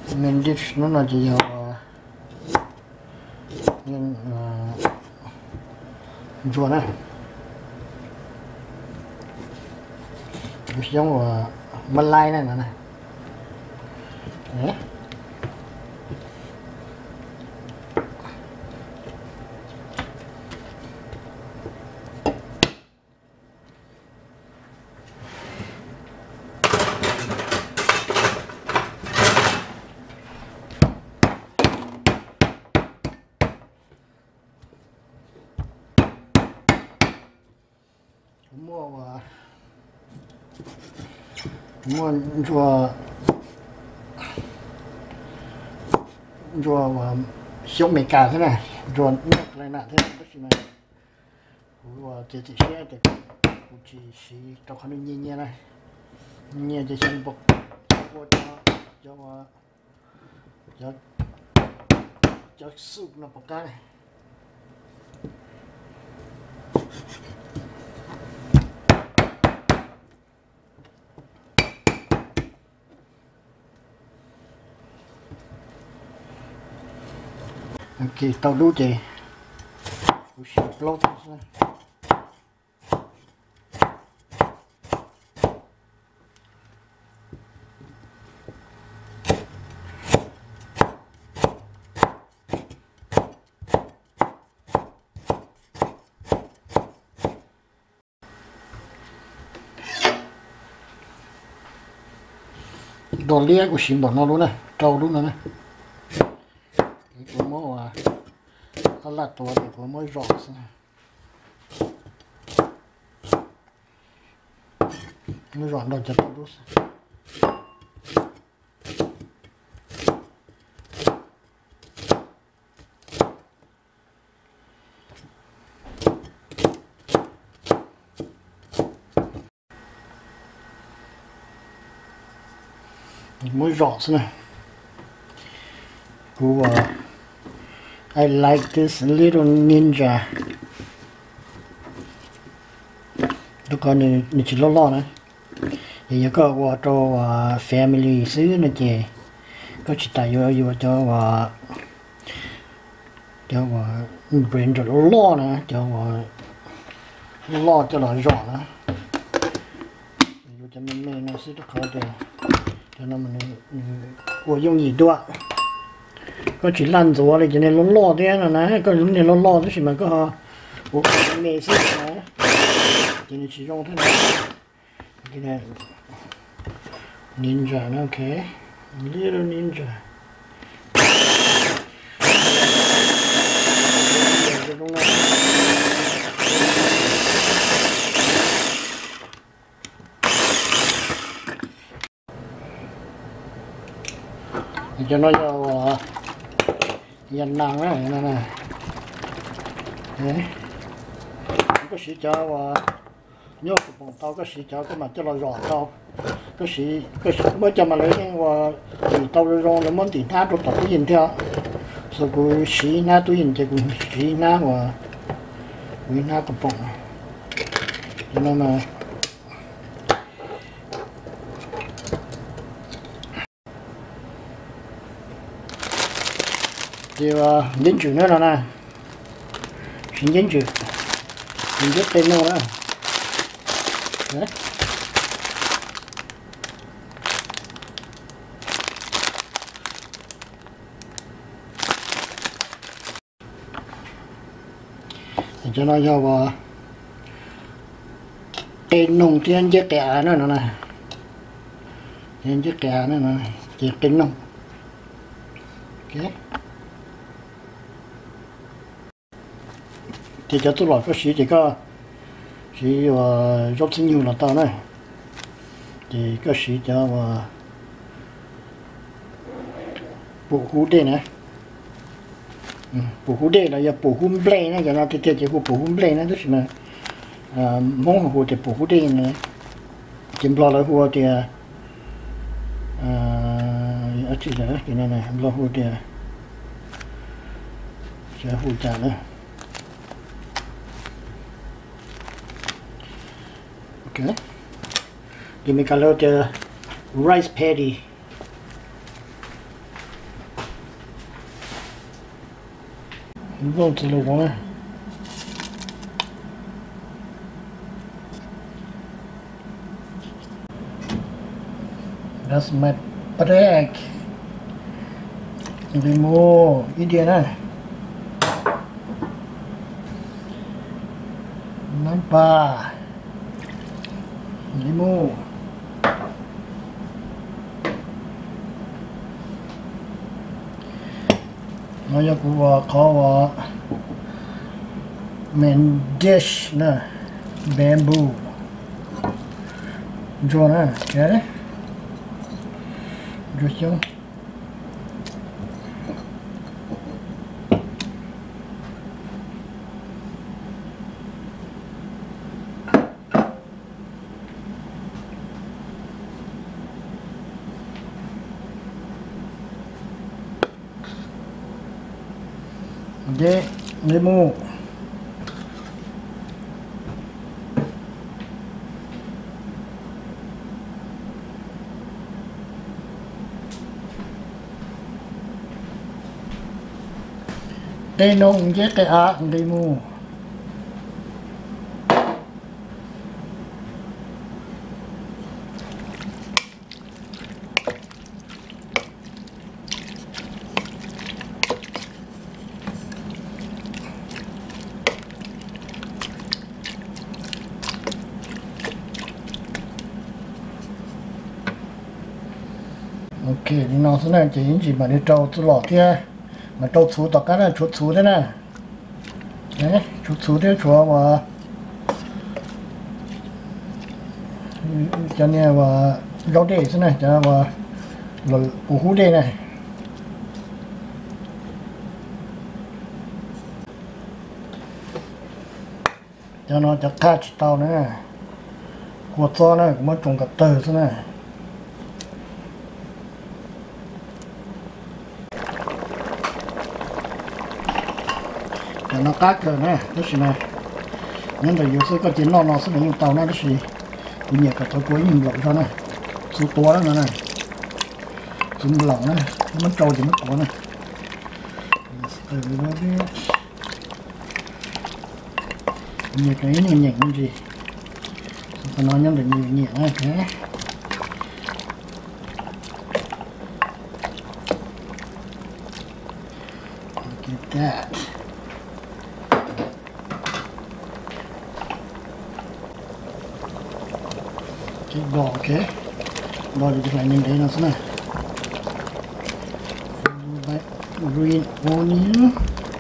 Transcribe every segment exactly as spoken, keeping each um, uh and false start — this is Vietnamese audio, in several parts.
nên dish nó là chỉ giờ nên chua này giống là Malay này nè này đấy. mua và mua chua chua và siêu mì cà thế này chua nước này nè thế này đó là của chị chị sẽ để của chị sẽ cho nó nhẹ nhẹ này nhẹ cho chân bột cho cho cho cho súp nó bột cá này. Ok, tao đủ chị. Lót này. Đồ lia của xin bỏ nó luôn này, trâu luôn này. Của mô à, nó làตัวthì của mô rõ này. Nó rõ đâu cho tao đút. Mô rõ này. Của I like this little ninja. Lúc còn này nó chỉ lo lo này. Thì có qua cho family xứ nó chè. Có chỉ tại vô vô cho và cho và brain cho lo nè, cho và lo cho nó rõ nè. Vô cho nên mình nó sẽ có thể cho nó mình của dùng gì đó. Có chỉ lăn rồi này cho nên nó lo thế là nè, có những này nó lo thế mà có của cái này xí nè, cho nên chỉ dùng thế này, cái này ninja nó ok, little ninja. Cho nó vào dàn năng này nè nè, đấy, có sĩ cho và nhớ cái bông tao có sĩ cho cái mặt cho nó rõ tao, có sĩ có sĩ mới cho mà lấy nhưng và thì tao rồi nó muốn thì tha cho tao cái gì theo, rồi cái sĩ na tôi nhìn thì cũng sĩ na và cái na cái bông, cho nên là thì đến chữ nữa là nè, xin đến chữ, mình viết tên nó nữa, đấy, thì cho nó cho vào tên nông trên chiếc kẻ nữa nè, trên chiếc kẻ nữa nè, chiếc tên nông, ok. Thì cho tôi nói cái sĩ thì có sĩ và rất nhiều là tao này thì cái sĩ cho và bộ hú đây này bộ hú đây là bộ hú play này cho nó thì thì bộ hú play này tức là mong hồ thì bộ hú đây này chim lo là hồ thì ở chỉ là cái này này lo hồ thì sẽ hồ trả nữa. Okay. Thì mình kalau cho rice paddy. 이거 들어보네. That's my break. Limo, ini na. Nampak. Limo. Naya kuwa kawa main dish na bamboo. Jo na, kaya? Just yung de limo. Đây nông với cái á đi mua. Ok, thì nó sẽ là chỉ chỉ mà đi trâu từ lọ kia. Mà trâu chú tất cả là chú chú thế này. Đấy, chú chú thế chú mà cho nên là rau đế thế này, cho nên là lẩu củ hú đế này. Cho nó cho cá chỉ tàu nữa này. Cuột gió này cũng mới trồng cả tờ thế này. Nó cá cờ nè, đó là này, nhưng mà nhiều số có chuyện lo nó sẽ bị tàu nó đó là cũng nhiều cả thói quen nhìn lỏng cho này, số to đó này, số lỏng này, nó trâu thì mất của này, từ nó biết nhiều cái nhẹ nhẹ như gì, còn nó nhắm được nhiều nhẹ này thế, get that. Bò ok, bò thì phải nhìn thấy nó thế này. Green onion,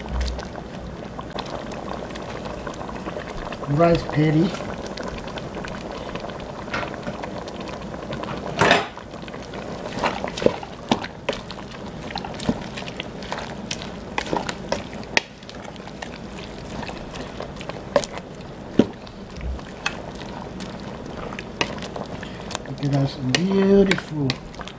rice patty, okay, that's beautiful.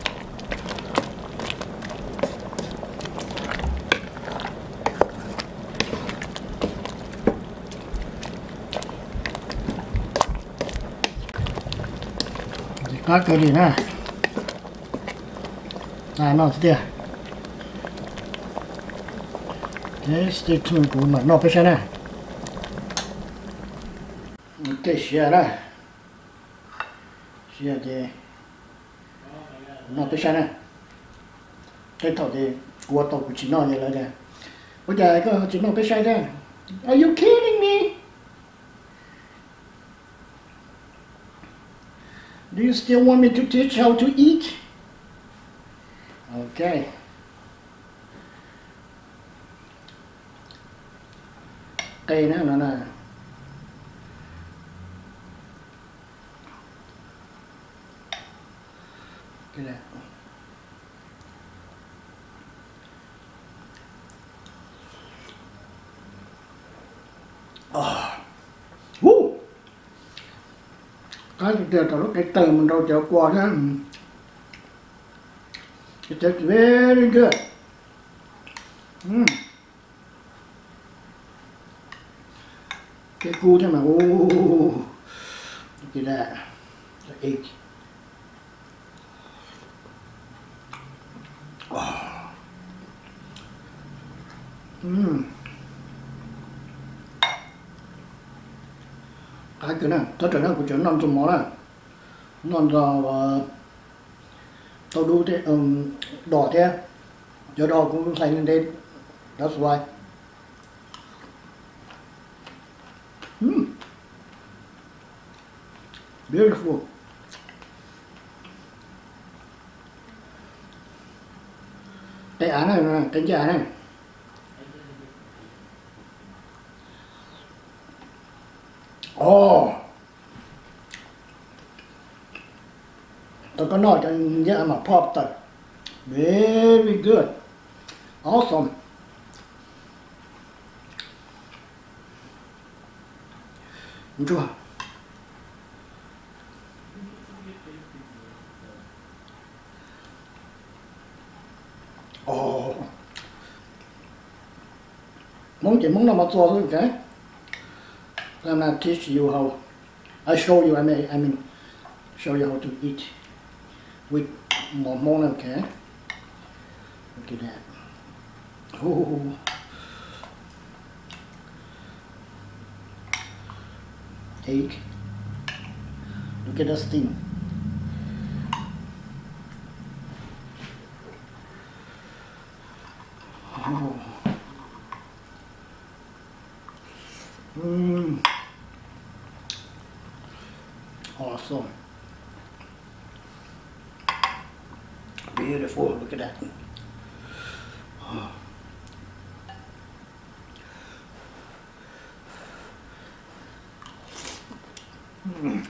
Cá cờ đi nè, à nó thế à, cái steak của mình nó phải xem nè, cái xe đó, xe thì nó phải xem nè, cái thầu thì của tàu của chị nó như thế này, bây giờ có chị nó phải xem nè, are you kidding me? Do you still want me to teach how to eat? Okay. Cây nữa nó nè. Cái này. Ah. Woo. Cái từ từ cái từ mình đâu chợ qua đó. It tastes very good. Mm. Cái cu thế mà oh, look at that, the egg. Oh. Mm. cái này tất cả nó cũng chẳng nằm trong mỏ này non ra và tao đu thế um, đỏ thế giờ đỏ cũng thành lên đây that's why mm. Beautiful cái án này nè cái giá này oh tao có nói cho nhớ mà pop tao very good awesome 좋아 어 món chỉ món nào mà to thôi cái I'm gonna teach you how I show you I mean I mean show you how to eat with more more okay look at that oh egg look at the steam oh. Mm. Awesome. Beautiful, look at that. Oh. Mm.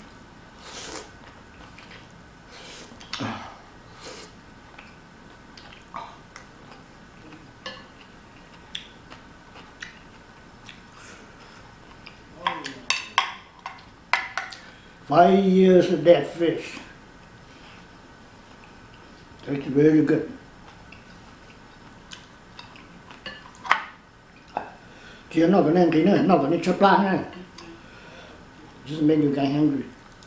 Five years of dead fish. Tastes very good. Chị nó có nên tí nữa, nó có nên chốt plan này. Just make you guys hungry.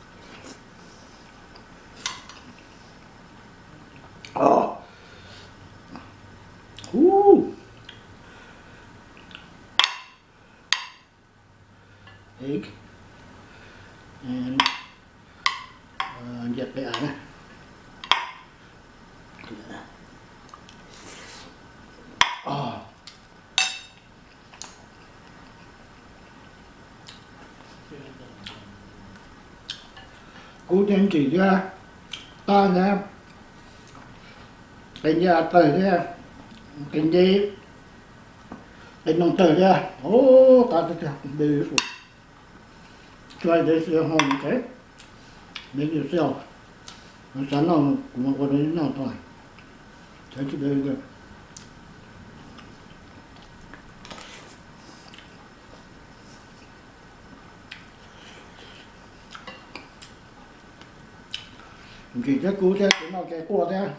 Oh. Ooh. Egg. And uh, dẹp cái ải này. Oh. Cô tên chỉ ra ta ra cái nhà tờ ra cái gì cái nông tờ ra oh ta ta beautiful. Try this at home, okay? Make yourself. Nó sẵn lòng cũng có đến nào thôi. Tastes very good. Chỉ chắc cú thế, cái nào cái cua thế.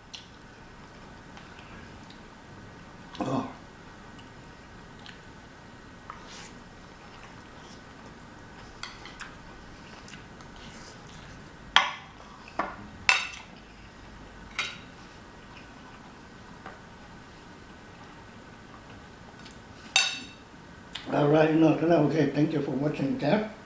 Oh. Alright, no, okay, thank you for watching, okay?